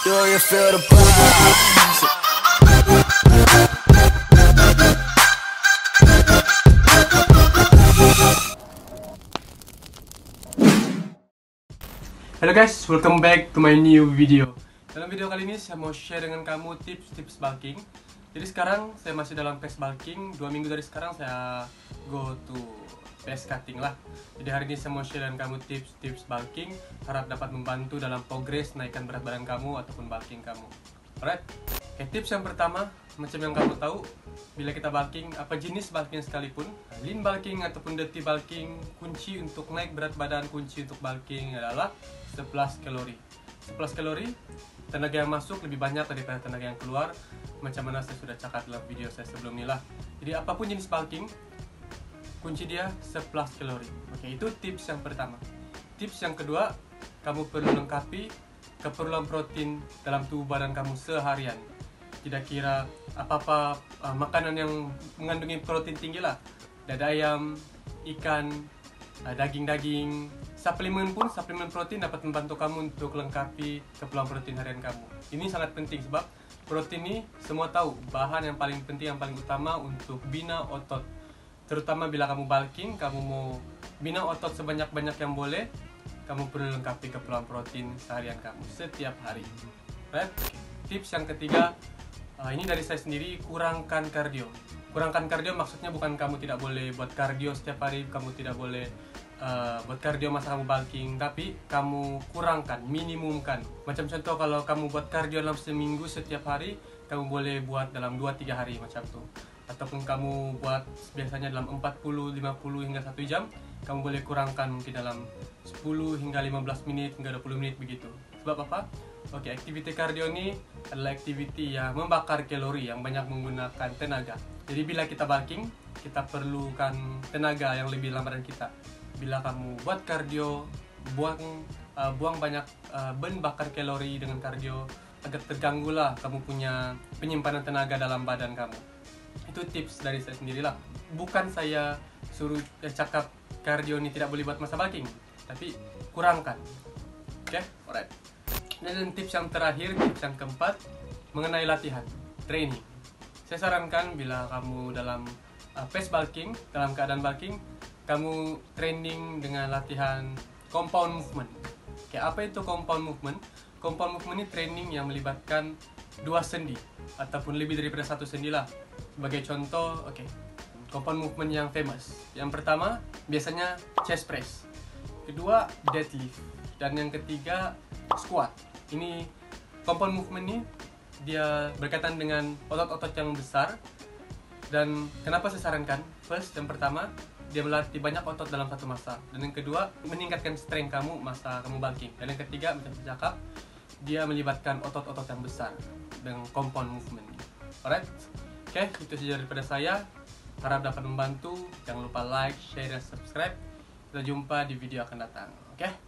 Do you feel the vibes? Halo guys, welcome back to my new video. Dalam video kali ini saya mau share dengan kamu tips-tips bulking. Jadi sekarang saya masih dalam phase bulking. 2 minggu dari sekarang saya go to phase cutting lah. Jadi hari ini saya mau share dengan kamu tips-tips bulking, harap dapat membantu dalam progres naikkan berat badan kamu ataupun bulking kamu. Alright. Oke, tips yang pertama, macam yang kamu tahu, bila kita bulking, apa jenis bulking sekalipun, lean bulking ataupun dirty bulking, kunci untuk naik berat badan, kunci untuk bulking adalah 11 kalori. 11 kalori, tenaga yang masuk lebih banyak daripada tenaga yang keluar. Macam mana saya sudah cakap dalam video saya sebelum ini lah. Jadi apapun jenis bulking, kunci dia 11 kalori. Oke, itu tips yang pertama. Tips yang kedua, kamu perlu lengkapi keperluan protein dalam tubuh badan kamu seharian. Tidak kira apa-apa makanan yang mengandungi protein tinggi lah. Dada ayam, ikan, daging-daging, suplemen protein dapat membantu kamu untuk lengkapi keperluan protein harian kamu. Ini sangat penting sebab protein ini semua tahu bahan yang paling penting, yang paling utama untuk bina otot. Terutama bila kamu bulking, kamu mau bina otot sebanyak-banyak yang boleh, kamu perlu lengkapi keperluan protein seharian kamu setiap hari. Right? Tips yang ketiga, ini dari saya sendiri, kurangkan kardio. Kurangkan kardio maksudnya bukan kamu tidak boleh buat kardio setiap hari, kamu tidak boleh buat kardio masa kamu bulking, tapi kamu kurangkan, minimumkan. Macam contoh, kalau kamu buat kardio dalam seminggu setiap hari, kamu boleh buat dalam 2-3 hari macam tuh. Ataupun kamu buat biasanya dalam 40, 50 hingga 1 jam, kamu boleh kurangkan mungkin dalam 10 hingga 15 menit hingga 20 menit begitu. Sebab apa? Oke, aktiviti kardio ini adalah aktiviti yang membakar kalori, yang banyak menggunakan tenaga. Jadi bila kita bulking, kita perlukan tenaga yang lebih dalam badan kita. Bila kamu buat kardio, buang banyak ben bakar kalori dengan kardio, agak terganggulah kamu punya penyimpanan tenaga dalam badan kamu. Itu tips dari saya sendirilah. Bukan saya suruh cakap kardio ini tidak boleh buat masa bulking, tapi kurangkan. Oke, alright. Dan tips yang terakhir, tips yang keempat, mengenai latihan, training. Saya sarankan bila kamu dalam phase bulking, dalam keadaan bulking, kamu training dengan latihan compound movement. Oke, apa itu compound movement? Compound movement ini training yang melibatkan 2 sendi ataupun lebih daripada 1 sendi lah. Sebagai contoh, oke, compound movement yang famous. Yang pertama, biasanya chest press. Kedua, deadlift. Dan yang ketiga, squat. Ini compound movement ini dia berkaitan dengan otot-otot yang besar. Dan kenapa saya sarankan? First, yang pertama, dia melatih banyak otot dalam satu masa. Dan yang kedua, meningkatkan strength kamu masa kamu bulking. Dan yang ketiga, macam saya cakap, dia melibatkan otot-otot yang besar dengan compound movement. Alright? Oke, itu saja daripada saya. Harap dapat membantu. Jangan lupa like, share, dan subscribe. Kita jumpa di video akan datang. Oke?